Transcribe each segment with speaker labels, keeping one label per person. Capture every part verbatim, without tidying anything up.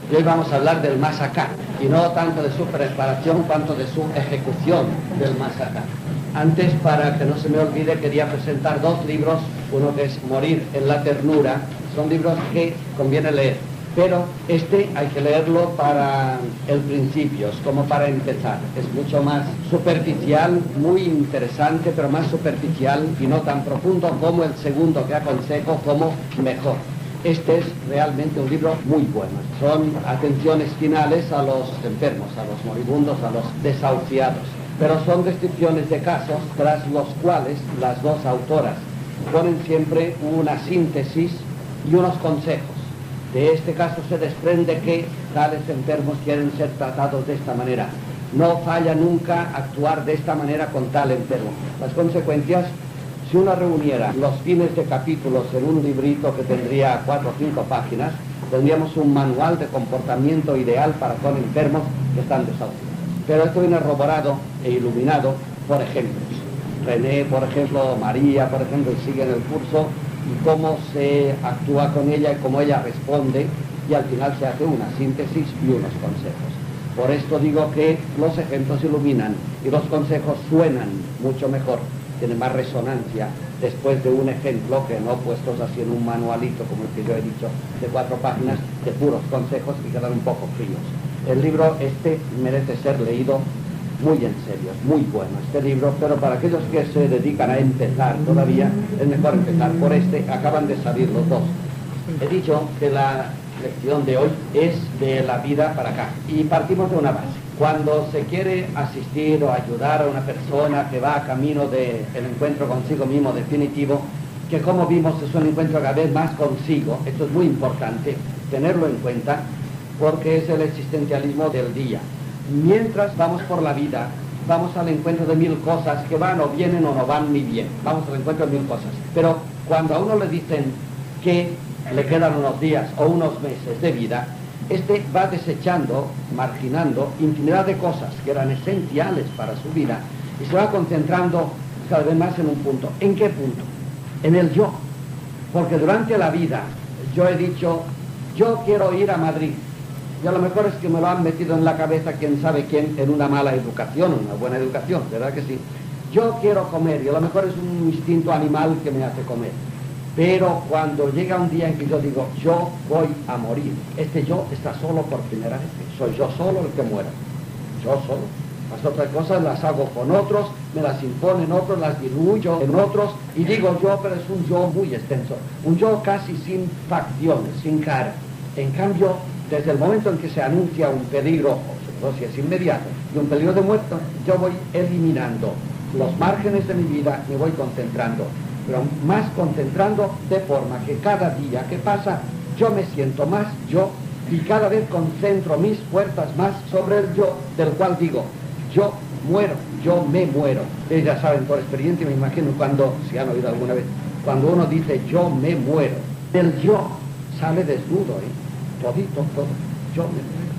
Speaker 1: Y hoy vamos a hablar del más acá, y no tanto de su preparación cuanto de su ejecución del más acá. Antes, para que no se me olvide, quería presentar dos libros, uno que es Morir en la ternura, son libros que conviene leer, pero este hay que leerlo para el principio, es como para empezar, es mucho más superficial, muy interesante, pero más superficial y no tan profundo como el segundo que aconsejo como mejor. Este es realmente un libro muy bueno. Son atenciones finales a los enfermos, a los moribundos, a los desahuciados. Pero son descripciones de casos tras los cuales las dos autoras ponen siempre una síntesis y unos consejos. De este caso se desprende que tales enfermos quieren ser tratados de esta manera. No falla nunca actuar de esta manera con tal enfermo. Las consecuencias, si uno reuniera los fines de capítulos en un librito que tendría cuatro o cinco páginas, tendríamos un manual de comportamiento ideal para con enfermos que están desahuciados. Pero esto viene roborado e iluminado por ejemplos. René, por ejemplo, María, por ejemplo, siguen el curso y cómo se actúa con ella y cómo ella responde, y al final se hace una síntesis y unos consejos. Por esto digo que los ejemplos iluminan y los consejos suenan mucho mejor, tienen más resonancia después de un ejemplo que no puestos así en un manualito como el que yo he dicho de cuatro páginas de puros consejos que quedan un poco fríos. El libro este merece ser leído muy en serio, es muy bueno este libro, pero para aquellos que se dedican a empezar todavía, es mejor empezar por este. Acaban de salir los dos. He dicho que la lección de hoy es de la vida para acá, y partimos de una base. Cuando se quiere asistir o ayudar a una persona que va a camino del encuentro consigo mismo definitivo, que como vimos es un encuentro cada vez más consigo, esto es muy importante tenerlo en cuenta, porque es el existencialismo del día. Mientras vamos por la vida, vamos al encuentro de mil cosas que van o vienen o no van ni bien. Vamos al encuentro de mil cosas. Pero cuando a uno le dicen que le quedan unos días o unos meses de vida, este va desechando, marginando infinidad de cosas que eran esenciales para su vida y se va concentrando cada vez más en un punto. ¿En qué punto? En el yo. Porque durante la vida yo he dicho, yo quiero ir a Madrid. Y a lo mejor es que me lo han metido en la cabeza quién sabe quién en una mala educación, una buena educación, ¿verdad que sí? Yo quiero comer y a lo mejor es un instinto animal que me hace comer. Pero cuando llega un día en que yo digo, yo voy a morir, este yo está solo por primera vez, soy yo solo el que muero, yo solo. Las otras cosas las hago con otros, me las imponen otros, las diluyo en otros, y digo yo, pero es un yo muy extenso, un yo casi sin facciones, sin cara. En cambio, desde el momento en que se anuncia un peligro, o sobre todo si es inmediato, y un peligro de muerte, yo voy eliminando los márgenes de mi vida, me voy concentrando, pero más concentrando de forma que cada día que pasa yo me siento más yo y cada vez concentro mis fuerzas más sobre el yo, del cual digo, yo muero, yo me muero. Ustedes ya saben por experiencia, me imagino cuando, si han oído alguna vez, cuando uno dice yo me muero, del yo sale desnudo, ¿eh? Todito, todo, yo me muero.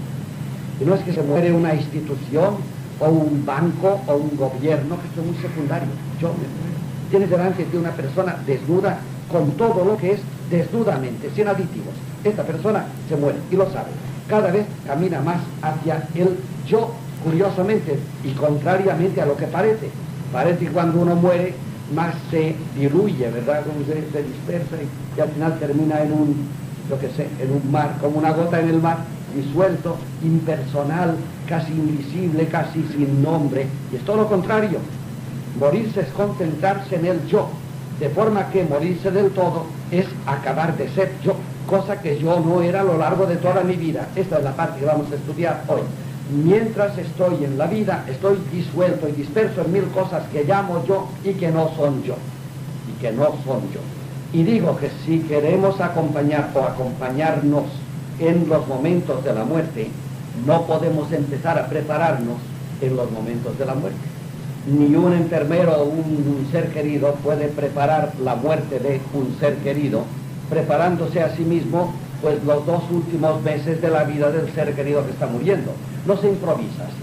Speaker 1: Y no es que se muere una institución o un banco o un gobierno, que es muy secundario, yo me muero. Tienes delante de una persona desnuda con todo lo que es desnudamente, sin aditivos. Esta persona se muere y lo sabe. Cada vez camina más hacia el yo, curiosamente y contrariamente a lo que parece. Parece que cuando uno muere más se diluye, ¿verdad? Como se, se dispersa y, y al final termina en un, yo qué sé, en un mar, como una gota en el mar, disuelto, impersonal, casi invisible, casi sin nombre. Y es todo lo contrario. Morirse es concentrarse en el yo, de forma que morirse del todo es acabar de ser yo, cosa que yo no era a lo largo de toda mi vida. Esta es la parte que vamos a estudiar hoy. Mientras estoy en la vida, estoy disuelto y disperso en mil cosas que llamo yo y que no son yo, y que no son yo. Y digo que si queremos acompañar o acompañarnos en los momentos de la muerte, no podemos empezar a prepararnos en los momentos de la muerte. Ni un enfermero o un, un ser querido puede preparar la muerte de un ser querido preparándose a sí mismo pues los dos últimos meses de la vida del ser querido que está muriendo. No se improvisa así,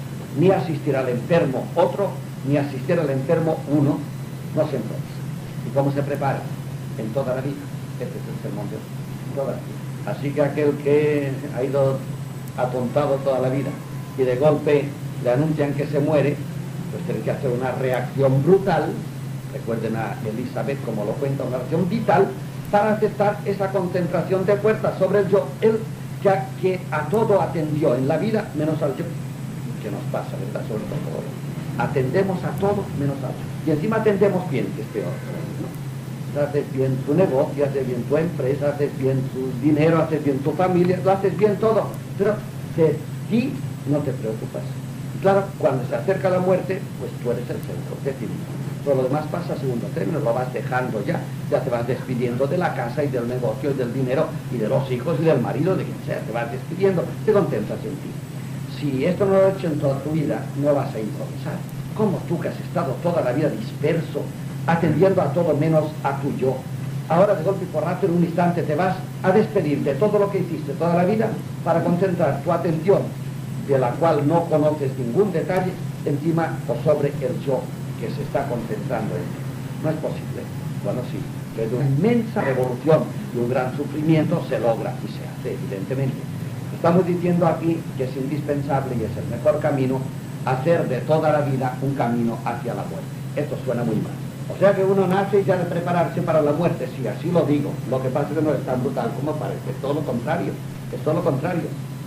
Speaker 1: ni asistir al enfermo otro, ni asistir al enfermo uno, no se improvisa. ¿Y cómo se prepara? En toda la vida. Este es el sermón de hoy. En toda la vida. Así que aquel que ha ido atontado toda la vida y de golpe le anuncian que se muere, pues tiene que hacer una reacción brutal, recuerden a Elizabeth como lo cuenta, una reacción vital, para aceptar esa concentración de fuerza sobre el yo, él ya que a todo atendió en la vida menos al yo. ¿Qué nos pasa, verdad? Sobre todo hoy. Atendemos a todo menos al yo. Y encima atendemos bien, que es peor, ¿no? Haces bien tu negocio, haces bien tu empresa, haces bien tu dinero, haces bien tu familia, lo haces bien todo, pero de ti no te preocupas. Y claro, cuando se acerca la muerte, pues tú eres el centro de ti mismo. Todo lo demás pasa a segundo término, lo vas dejando ya, ya te vas despidiendo de la casa y del negocio y del dinero y de los hijos y del marido, de quien sea, te vas despidiendo, te concentras en ti. Si esto no lo has hecho en toda tu vida, no vas a improvisar. Como tú que has estado toda la vida disperso, atendiendo a todo menos a tu yo, ahora de golpe y porrazo en un instante te vas a despedir de todo lo que hiciste toda la vida para concentrar tu atención, de la cual no conoces ningún detalle, encima o sobre el yo que se está concentrando en ti. No es posible. Bueno, sí, pero de una inmensa revolución y un gran sufrimiento se logra y se hace, evidentemente. Estamos diciendo aquí que es indispensable y es el mejor camino hacer de toda la vida un camino hacia la muerte. Esto suena muy mal. O sea que uno nace y ya de prepararse para la muerte, sí, así lo digo. Lo que pasa es que no es tan brutal como parece, es todo lo contrario, es todo lo contrario.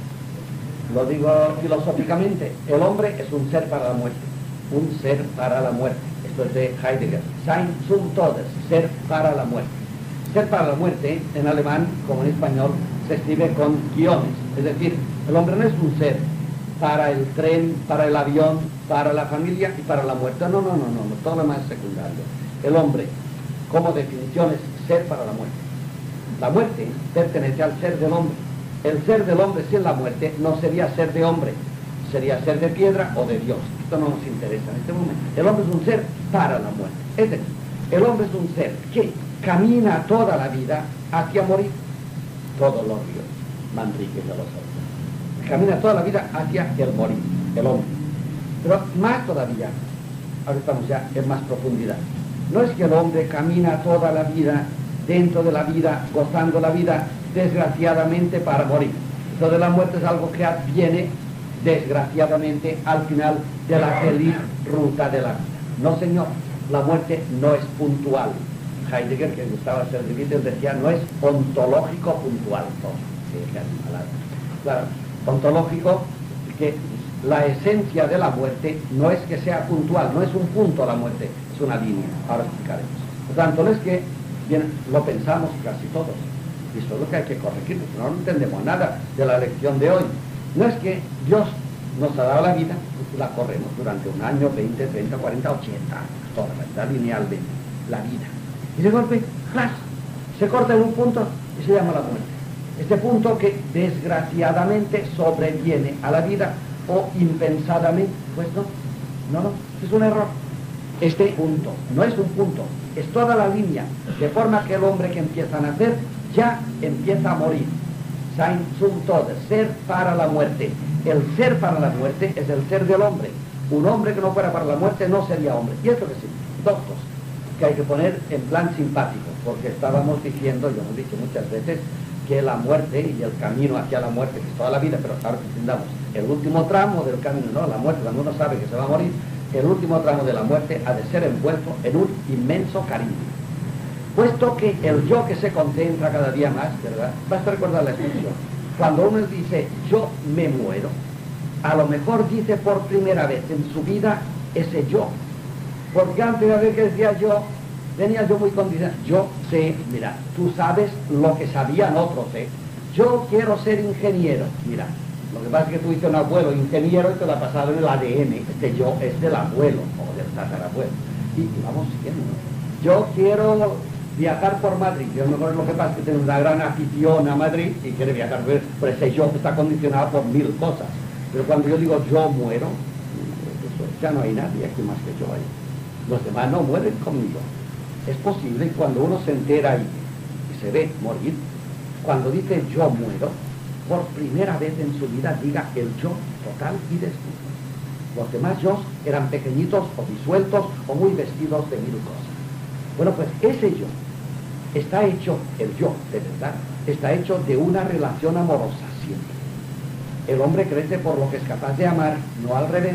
Speaker 1: Lo digo filosóficamente, el hombre es un ser para la muerte, un ser para la muerte. Esto es de Heidegger. Sein zum Todes, ser para la muerte. Ser para la muerte, en alemán como en español, se escribe con guiones. Es decir, el hombre no es un ser para el tren, para el avión, para la familia y para la muerte. No, no, no, no, no, todo lo más secundario. El hombre, como definición, es ser para la muerte. La muerte pertenece al ser del hombre. El ser del hombre sin la muerte no sería ser de hombre, sería ser de piedra o de Dios. Esto no nos interesa en este momento. El hombre es un ser para la muerte. Es decir, el hombre es un ser que camina toda la vida hacia morir. Todos los ríos Manrique de los otros. Camina toda la vida hacia el morir, el hombre. Pero más todavía, ahora estamos ya en más profundidad. No es que el hombre camina toda la vida dentro de la vida, gozando la vida, desgraciadamente para morir. Eso de la muerte es algo que adviene desgraciadamente al final de la feliz ruta de la vida. No, señor, la muerte no es puntual. Heidegger, que gustaba ser de Beatles, decía, no es ontológico puntual. Claro, ontológico, que la esencia de la muerte no es que sea puntual, no es un punto la muerte, es una línea. Ahora explicaremos. Por tanto, no es que bien, lo pensamos casi todos, y eso es lo que hay que corregir, porque no entendemos nada de la lección de hoy. No es que Dios nos ha dado la vida, pues la corremos durante un año, veinte, treinta, cuarenta, ochenta años, toda la vida, linealmente, la vida. Y de golpe, ¡flash!, se corta en un punto y se llama la muerte. Este punto que desgraciadamente sobreviene a la vida o impensadamente, pues no, no, no, es un error. Este punto no es un punto, es toda la línea, de forma que el hombre que empieza a nacer ya empieza a morir. Sein zum Todes, ser para la muerte. El ser para la muerte es el ser del hombre. Un hombre que no fuera para la muerte no sería hombre. Y esto que sí, dos cosas que hay que poner en plan simpático, porque estábamos diciendo, yo hemos dicho muchas veces, que la muerte y el camino hacia la muerte, que es toda la vida, pero ahora que entendamos, el último tramo del camino, no, la muerte, cuando uno sabe que se va a morir, el último tramo de la muerte ha de ser envuelto en un inmenso cariño. Puesto que el yo que se concentra cada día más, ¿verdad? Basta recordar la expresión. Cuando uno dice, yo me muero, a lo mejor dice por primera vez en su vida ese yo. Porque antes de ver que decía yo, tenía yo muy condicionado. Yo sé, mira, tú sabes lo que sabían otros, ¿eh? Yo quiero ser ingeniero. Mira, lo que pasa es que tú dices un abuelo ingeniero y te lo ha pasado en el A D N. Este yo es del abuelo o del tatarabuelo. Y, y vamos siguiendo. Yo quiero viajar por Madrid. Yo no sé lo que pasa, es que tiene una gran afición a Madrid y quiere viajar, pero ese yo está condicionado por mil cosas. Pero cuando yo digo yo muero, eso, ya no hay nadie aquí más que yo ahí. Los demás no mueren conmigo. Es posible que cuando uno se entera y, y se ve morir, cuando dice yo muero, por primera vez en su vida diga el yo total y desnudo. Los demás yo eran pequeñitos o disueltos o muy vestidos de mil cosas. Bueno, pues ese yo está hecho, el yo de verdad, está hecho de una relación amorosa siempre. El hombre crece por lo que es capaz de amar, no al revés,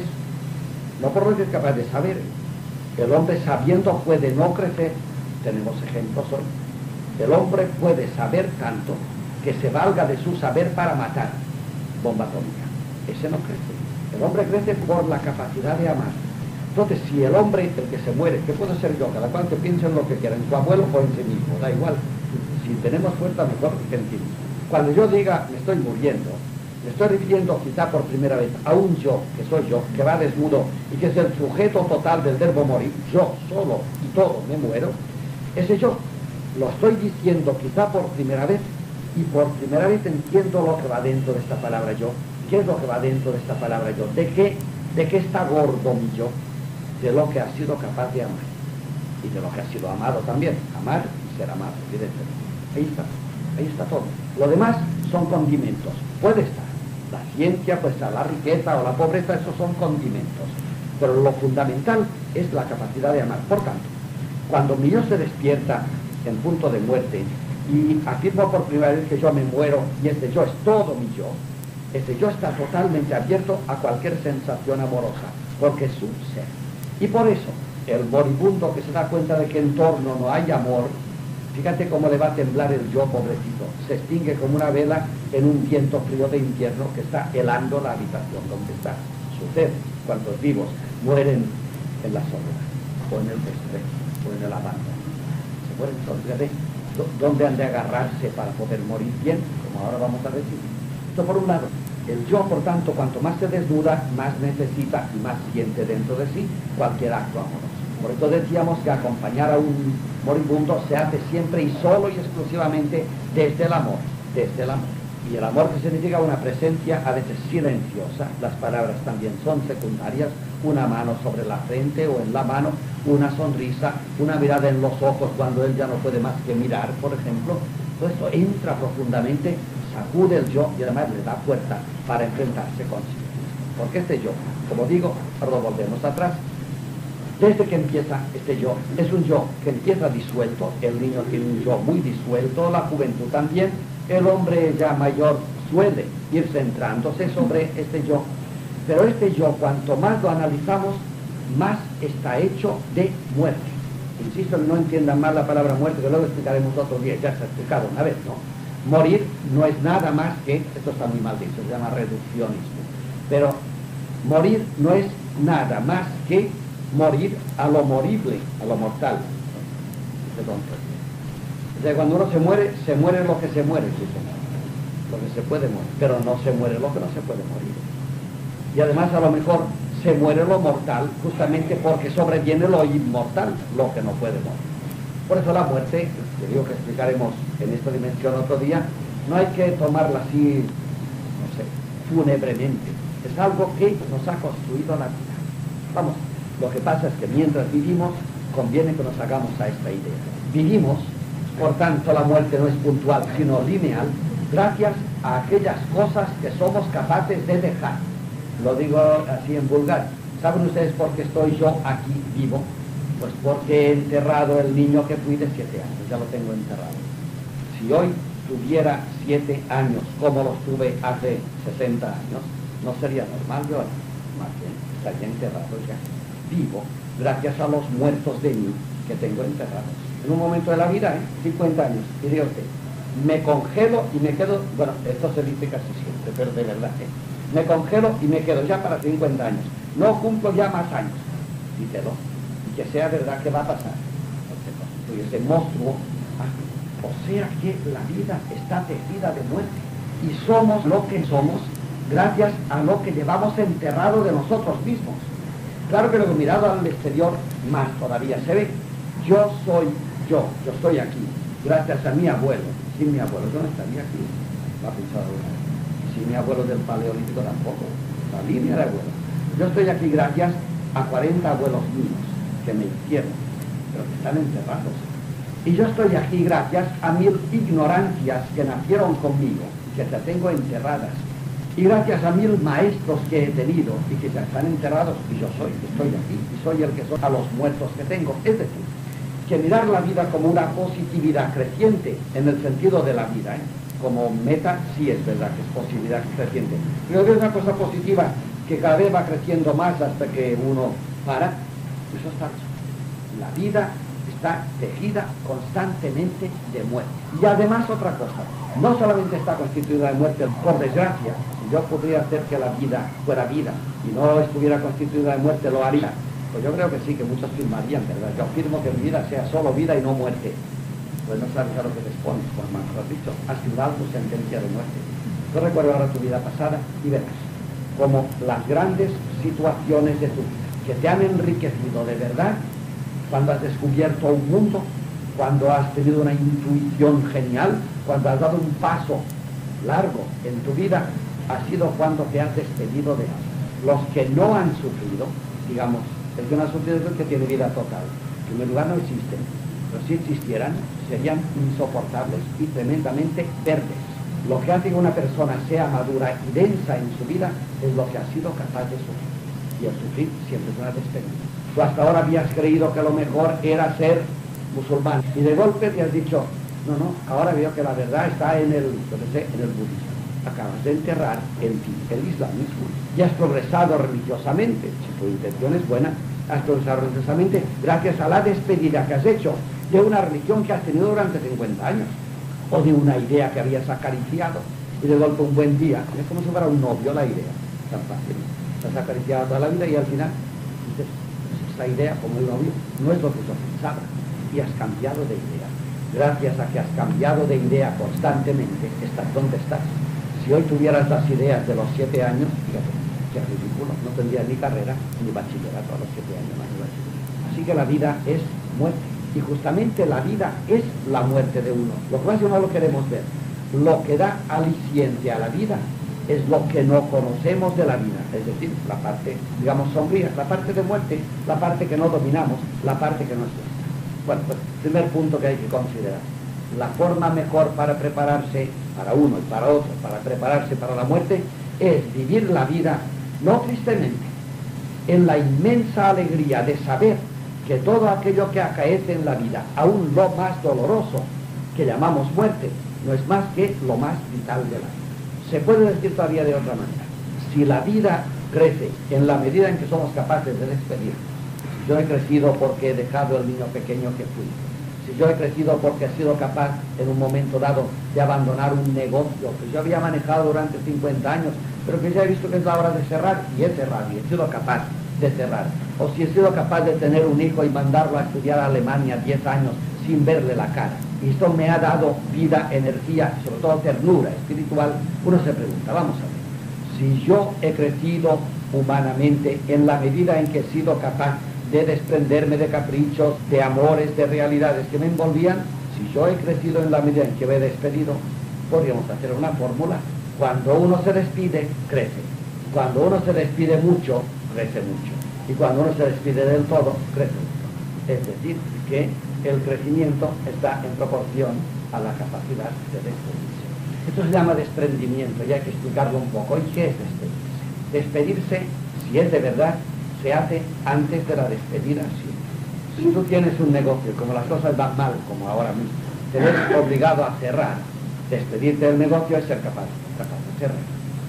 Speaker 1: no por lo que es capaz de saber. El hombre sabiendo puede no crecer, tenemos ejemplos hoy. El hombre puede saber tanto que se valga de su saber para matar, bomba atómica. Ese no crece. El hombre crece por la capacidad de amar. Entonces, si el hombre, el que se muere, ¿qué puedo ser yo? Cada cual que piense en lo que quiera, en su abuelo o en sí mismo, da igual. Si tenemos fuerza, mejor que en sí mismo. Cuando yo diga, me estoy muriendo, me estoy refiriendo quizá por primera vez a un yo, que soy yo, que va desnudo y que es el sujeto total del verbo morir, yo solo y todo me muero, ese yo lo estoy diciendo quizá por primera vez y por primera vez entiendo lo que va dentro de esta palabra yo. ¿Qué es lo que va dentro de esta palabra yo? ¿De qué, de qué está gordo mi yo? De lo que ha sido capaz de amar y de lo que ha sido amado también, amar y ser amado, evidentemente. Ahí está, ahí está todo. Lo demás son condimentos, puede estar. La ciencia, pues la riqueza o la pobreza, esos son condimentos. Pero lo fundamental es la capacidad de amar. Por tanto, cuando mi yo se despierta en punto de muerte y afirmo por primera vez que yo me muero y este yo es todo mi yo, ese yo está totalmente abierto a cualquier sensación amorosa, porque es su ser. Y por eso, el moribundo que se da cuenta de que en torno no hay amor, fíjate cómo le va a temblar el yo, pobrecito. Se extingue como una vela en un viento frío de invierno que está helando la habitación donde está. Sucede cuando los vivos mueren en la soledad, o en el desprecio, o en el abandono. Se mueren soledad. ¿Dónde han de agarrarse para poder morir bien? Como ahora vamos a decir. Esto por un lado. El yo, por tanto, cuanto más se desnuda, más necesita y más siente dentro de sí cualquier acto amoroso. Por eso decíamos que acompañar a un moribundo se hace siempre y solo y exclusivamente desde el amor, desde el amor. Y el amor, que significa una presencia a veces silenciosa, las palabras también son secundarias, una mano sobre la frente o en la mano, una sonrisa, una mirada en los ojos cuando él ya no puede más que mirar, por ejemplo. Todo esto entra profundamente, sacude el yo y además le da fuerza para enfrentarse con sí mismo. Porque este yo, como digo, ahora volvemos atrás, desde que empieza este yo, es un yo que empieza disuelto, el niño tiene un yo muy disuelto, la juventud también, el hombre ya mayor suele ir centrándose sobre este yo, pero este yo, cuanto más lo analizamos, más está hecho de muerte. Insisto, no entiendan mal la palabra muerte, que luego explicaremos otro día, ya se ha explicado una vez, ¿no? Morir no es nada más que, esto está muy mal dicho, se llama reduccionismo, pero morir no es nada más que morir a lo morible, a lo mortal. Perdón. O sea, cuando uno se muere, se muere lo que se muere, sí, señor. Lo que se puede morir, pero no se muere lo que no se puede morir. Y además a lo mejor se muere lo mortal justamente porque sobreviene lo inmortal, lo que no puede morir. Por eso la muerte, que digo que explicaremos en esta dimensión otro día, no hay que tomarla así, no sé, fúnebremente. Es algo que nos ha construido la vida. Vamos, lo que pasa es que mientras vivimos, conviene que nos hagamos a esta idea. Vivimos, por tanto la muerte no es puntual, sino lineal, gracias a aquellas cosas que somos capaces de dejar. Lo digo así en vulgar. ¿Saben ustedes por qué estoy yo aquí vivo? Pues porque he enterrado el niño que fui de siete años, ya lo tengo enterrado. Si hoy tuviera siete años, como los tuve hace sesenta años, no sería normal yo, más bien estaría enterrado ya, vivo, gracias a los muertos de mí que tengo enterrados. En un momento de la vida, ¿eh? cincuenta años, y digo usted, me congelo y me quedo, bueno, esto se dice casi siempre, pero de verdad, ¿eh? me congelo y me quedo ya para cincuenta años, no cumplo ya más años, díselo. Que sea verdad que va a pasar, porque ese monstruo, ah, o sea que la vida está tejida de muerte y somos lo que somos gracias a lo que llevamos enterrado de nosotros mismos. Claro que luego mirado al exterior más todavía se ve, yo soy yo, yo estoy aquí, gracias a mi abuelo. Sin mi abuelo yo no estaría aquí, lo ha pensado alguna vez. Sin mi abuelo del Paleolítico tampoco, la línea de abuelo. Yo estoy aquí gracias a cuarenta abuelos míos que me hicieron, pero que están enterrados. Y yo estoy aquí gracias a mil ignorancias que nacieron conmigo, que ya tengo enterradas. Y gracias a mil maestros que he tenido y que ya están enterrados, y yo soy, estoy aquí, y soy el que soy a los muertos que tengo. Es decir, que mirar la vida como una positividad creciente en el sentido de la vida, ¿eh? Como meta, sí es verdad que es positividad creciente. Pero es una cosa positiva que cada vez va creciendo más hasta que uno para, eso está hecho. La vida está tejida constantemente de muerte. Y además otra cosa, no solamente está constituida de muerte, por desgracia, si yo pudiera hacer que la vida fuera vida y no estuviera constituida de muerte, lo haría. Pues yo creo que sí, que muchos firmarían, ¿verdad? Yo afirmo que mi vida sea solo vida y no muerte. Pues no sabes a lo que te expones, como Marco has dicho, has firmado tu sentencia de muerte. Yo recuerdo ahora tu vida pasada y verás como las grandes situaciones de tu vida que te han enriquecido de verdad, cuando has descubierto un mundo, cuando has tenido una intuición genial, cuando has dado un paso largo en tu vida, ha sido cuando te has despedido de algo. Los que no han sufrido, digamos, el que no ha sufrido es el que tiene vida total. En primer lugar no existen, pero si existieran serían insoportables y tremendamente verdes. Lo que hace que una persona sea madura y densa en su vida es lo que ha sido capaz de sufrir. Y el sufrir siempre es una despedida. Tú hasta ahora habías creído que lo mejor era ser musulmán y de golpe te has dicho, no, no, ahora veo que la verdad está en el, yo qué sé, en el budismo. Acabas de enterrar en ti el islamismo y has progresado religiosamente. Si tu intención es buena, has progresado religiosamente gracias a la despedida que has hecho de una religión que has tenido durante cincuenta años o de una idea que habías acariciado y de golpe un buen día, es como si fuera un novio la idea, tan fácil. Te has acariciado toda la vida y al final dices, pues esta idea como el novio no es lo que yo pensaba y has cambiado de idea. Gracias a que has cambiado de idea constantemente, estás donde estás. Si hoy tuvieras las ideas de los siete años, fíjate, qué ridículo, no tendrías ni carrera ni bachillerato a los siete años más de bachillerato. Así que la vida es muerte, y justamente la vida es la muerte de uno. Lo que pasa es que no lo queremos ver. Lo que da aliciente a la vida es lo que no conocemos de la vida, es decir, la parte, digamos, sombría, la parte de muerte, la parte que no dominamos, la parte que no es nuestra. Bueno, pues, primer punto que hay que considerar. La forma mejor para prepararse para uno y para otro, para prepararse para la muerte, es vivir la vida, no tristemente, en la inmensa alegría de saber que todo aquello que acaece en la vida, aún lo más doloroso, que llamamos muerte, no es más que lo más vital de la vida. Se puede decir todavía de otra manera. Si la vida crece en la medida en que somos capaces de despedirnos, si yo he crecido porque he dejado el niño pequeño que fui, si yo he crecido porque he sido capaz en un momento dado de abandonar un negocio que yo había manejado durante cincuenta años, pero que ya he visto que es la hora de cerrar, y he cerrado, y he sido capaz de cerrar. O si he sido capaz de tener un hijo y mandarlo a estudiar a Alemania diez años sin verle la cara. Y esto me ha dado vida, energía, sobre todo ternura espiritual. Uno se pregunta, vamos a ver, si yo he crecido humanamente en la medida en que he sido capaz de desprenderme de caprichos, de amores, de realidades que me envolvían, si yo he crecido en la medida en que me he despedido, podríamos hacer una fórmula. Cuando uno se despide, crece. Cuando uno se despide mucho, crece mucho. Y cuando uno se despide del todo, crece mucho. Es decir, que el crecimiento está en proporción a la capacidad de despedirse. Esto se llama desprendimiento y hay que explicarlo un poco. ¿Y qué es despedirse? Despedirse, si es de verdad, se hace antes de la despedida, sí. Si tú tienes un negocio, como las cosas van mal, como ahora mismo, te ves obligado a cerrar, despedirte del negocio es ser capaz, capaz de cerrar.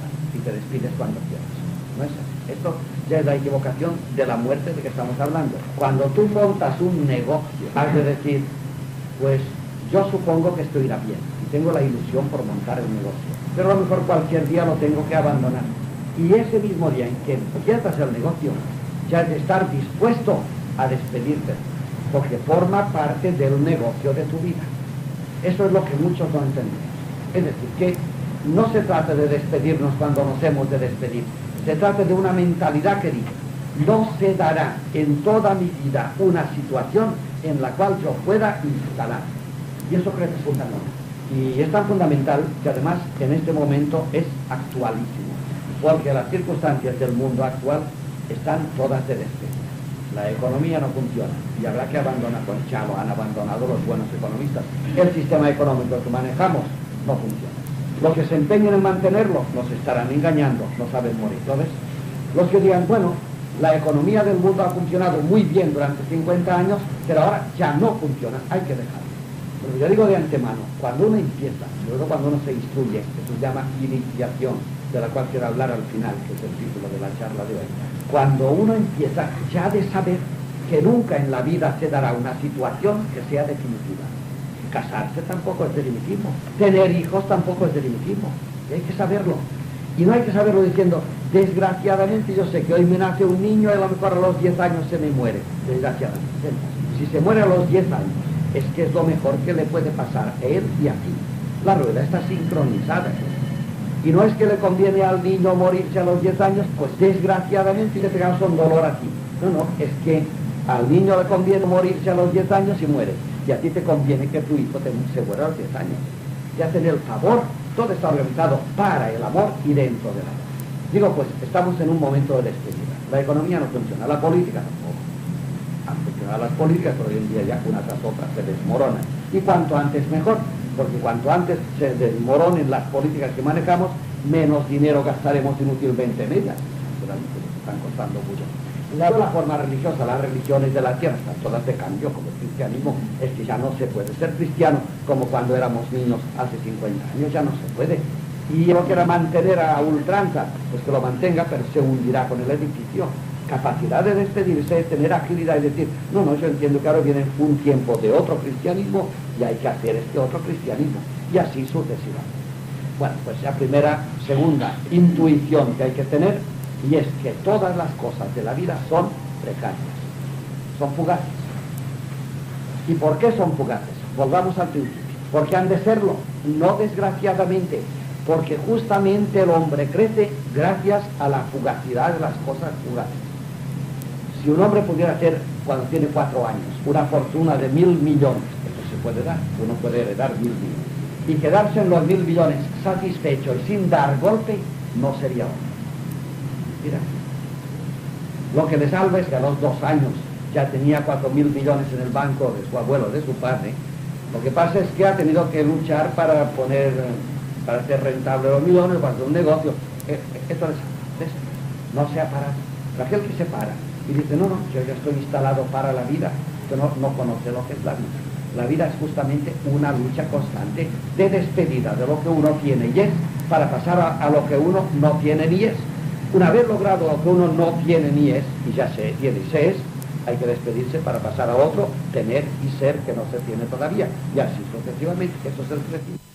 Speaker 1: Y te despides cuando quieras. ¿No es así? Esto ya es la equivocación de la muerte de que estamos hablando. Cuando tú montas un negocio, has de decir, pues yo supongo que esto irá bien, y tengo la ilusión por montar el negocio, pero a lo mejor cualquier día lo tengo que abandonar. Y ese mismo día en que empiezas el negocio, ya es de estar dispuesto a despedirte, porque forma parte del negocio de tu vida. Eso es lo que muchos no entendemos. Es decir, que no se trata de despedirnos cuando nos hemos de despedir, se trata de una mentalidad que dice, no se dará en toda mi vida una situación en la cual yo pueda instalar. Y eso creo que es fundamental. Y es tan fundamental que además en este momento es actualísimo, porque las circunstancias del mundo actual están todas de despedida. La economía no funciona y habrá que abandonar, pues ya lo han abandonado los buenos economistas. El sistema económico que manejamos no funciona. Los que se empeñen en mantenerlo nos estarán engañando, no saben morir, ¿lo ves? Los que digan, bueno, La economía del mundo ha funcionado muy bien durante cincuenta años, pero ahora ya no funciona, hay que dejarlo. Pero yo digo de antemano, cuando uno empieza, luego cuando uno se instruye, que se llama iniciación, de la cual quiero hablar al final, que es el título de la charla de hoy, cuando uno empieza ya de saber que nunca en la vida se dará una situación que sea definitiva. Casarse tampoco es definitivo, tener hijos tampoco es definitivo, y hay que saberlo. Y no hay que saberlo diciendo, desgraciadamente yo sé que hoy me nace un niño y a lo mejor a los diez años se me muere, desgraciadamente. Si se muere a los diez años, es que es lo mejor que le puede pasar a él y a ti. La rueda está sincronizada. Y no es que le conviene al niño morirse a los diez años, pues desgraciadamente le pegamos un dolor a ti. No, no, es que al niño le conviene morirse a los diez años y muere. Y a ti te conviene que tu hijo te, se muera a los diez años. Y hacen el favor, todo está organizado para el amor y dentro del amor. Digo, pues, estamos en un momento de despedida. La economía no funciona, la política tampoco. Han funcionado las políticas, pero hoy en día ya una tras otra se desmoronan. Y cuanto antes mejor, porque cuanto antes se desmoronen las políticas que manejamos, menos dinero gastaremos inútilmente en ellas. Naturalmente nos están costando mucho. La, la forma religiosa, las religiones de la tierra están todas de cambio, como el cristianismo, es que ya no se puede ser cristiano como cuando éramos niños hace cincuenta años, ya no se puede. Y yo quiera mantener a ultranza, pues que lo mantenga, pero se hundirá con el edificio. Capacidad de despedirse, tener agilidad y decir, no, no, yo entiendo que ahora viene un tiempo de otro cristianismo y hay que hacer este otro cristianismo, y así sucesivamente. Bueno, pues la primera, segunda intuición que hay que tener, y es que todas las cosas de la vida son precarias, son fugaces. ¿Y por qué son fugaces? Volvamos al principio. ¿Por qué han de serlo? No desgraciadamente, porque justamente el hombre crece gracias a la fugacidad de las cosas fugaces. Si un hombre pudiera hacer, cuando tiene cuatro años, una fortuna de mil millones, eso se puede dar, uno puede heredar mil millones, y quedarse en los mil millones satisfecho y sin dar golpe, no sería hombre. Mira, lo que le salva es que a los dos años ya tenía cuatro mil millones en el banco de su abuelo, de su padre. Lo que pasa es que ha tenido que luchar para poner, para hacer rentable los millones, para hacer un negocio. Esto les salva, no se ha parado. Pero aquel que se para y dice, no, no, yo ya estoy instalado para la vida, que no, no conoce lo que es la vida. La vida es justamente una lucha constante de despedida de lo que uno tiene y es, para pasar a, a lo que uno no tiene ni es. Una vez logrado lo que uno no tiene ni es, y ya se tiene y se es, hay que despedirse para pasar a otro, tener y ser que no se tiene todavía. Y así sucesivamente, eso es el crecimiento.